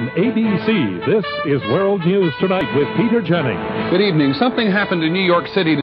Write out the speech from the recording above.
ABC, this is World News Tonight with Peter Jennings. Good evening. Something happened in New York City